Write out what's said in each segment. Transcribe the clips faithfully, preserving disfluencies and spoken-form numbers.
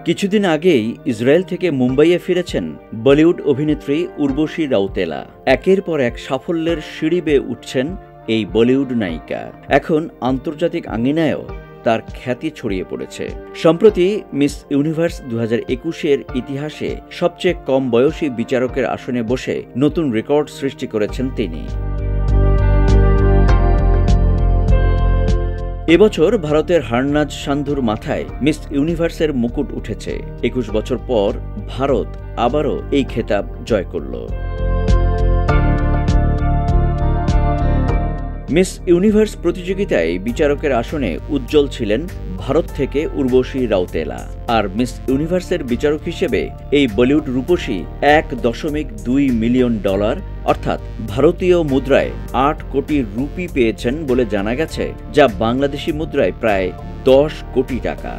কিছুদিন আগেই ইসরায়েল থেকে মুম্বাইয়ে ফিরেছেন বলিউড অভিনেত্রী উর্বশী রাউতেলা। একের পর এক সাফল্যের সিঁড়ি বেয়ে উঠছেন এই বলিউড নায়িকা। এখন আন্তর্জাতিক আঙ্গিনায়ও তার খ্যাতি ছড়িয়ে পড়েছে। সম্প্রতি মিস ইউনিভার্স দু হাজার একুশের ইতিহাসে সবচেয়ে কম বয়সী বিচারকের আসনে বসে নতুন রেকর্ড সৃষ্টি করেছেন তিনি। এবছর ভারতের হারনাজ সান্ধুর মাথায় মিস ইউনিভার্সের মুকুট উঠেছে। একুশ বছর পর ভারত আবারও এই খেতাব জয় করল। মিস ইউনিভার্স প্রতিযোগিতায় বিচারকের আসনে উজ্জ্বল ছিলেন ভারত থেকে উর্বশী রাউতেলা। আর মিস ইউনিভার্সের বিচারক হিসেবে এই বলিউড রূপসী এক দশমিক দুই মিলিয়ন ডলার অর্থাৎ ভারতীয় মুদ্রায় আট কোটি রুপি পেয়েছেন বলে জানা গেছে, যা বাংলাদেশি মুদ্রায় প্রায় দশ কোটি টাকা।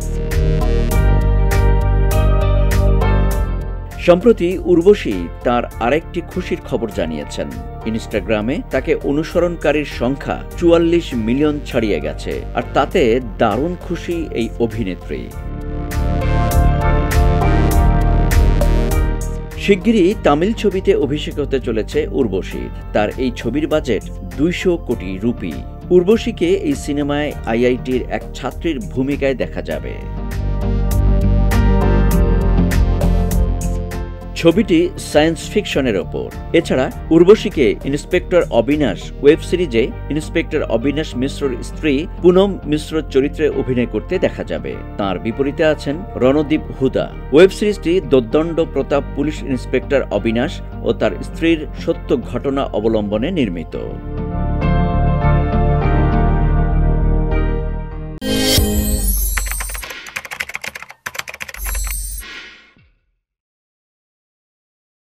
সম্প্রতি উর্বশী তার আরেকটি খুশির খবর জানিয়েছেন। ইনস্টাগ্রামে তাকে অনুসরণকারীর সংখ্যা চুয়াল্লিশ মিলিয়ন ছাড়িয়ে গেছে, আর তাতে দারুণ খুশি এই অভিনেত্রী। শিগগিরই তামিল ছবিতে অভিষেক হতে চলেছে উর্বশীর। তার এই ছবির বাজেট দুইশো কোটি রুপি। উর্বশীকে এই সিনেমায় আইআইটির এক ছাত্রীর ভূমিকায় দেখা যাবে। ছবিটি সায়েন্স ফিকশনের ওপর। এছাড়া উর্বশীকে ইন্সপেক্টর অবিনাশ ওয়েব সিরিজে ইন্সপেক্টর অবিনাশ মিশ্রর স্ত্রী পুনম মিশ্র চরিত্রে অভিনয় করতে দেখা যাবে। তার বিপরীতে আছেন রণদীপ হুদা। ওয়েব সিরিজটি দোর্দণ্ড প্রতাপ পুলিশ ইন্সপেক্টর অবিনাশ ও তার স্ত্রীর সত্য ঘটনা অবলম্বনে নির্মিত।